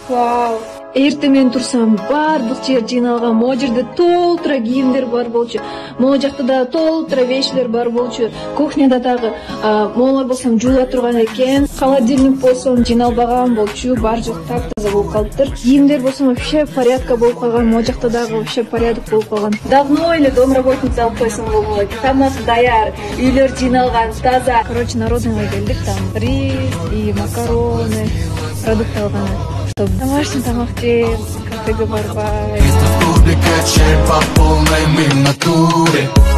Вау. Эртең менен турсам, баардык жер жыйналган. Могу жерде толтура кийимдер бар болчу. Могу жакта да толтура вещилер бар болчу. Кухняда дагы моолор болсом жуула турган экен. Холодильник болсом жыйналбаган болчу. Бар жок таптаза болуп калыптыр. Кийимдер болсом вообще порядка болуп калган. Могу жакта дагы вообще порядок болуп калган. Давно эле домработница алып койсом болот. Тамак даяр, үйлөр жыйналган, таза. Короче, народныйга келдик, там рис и макароны, продукты алган. Домашний тамак жеп, кафеге барбай. Публика чай по полной, мы в натуре.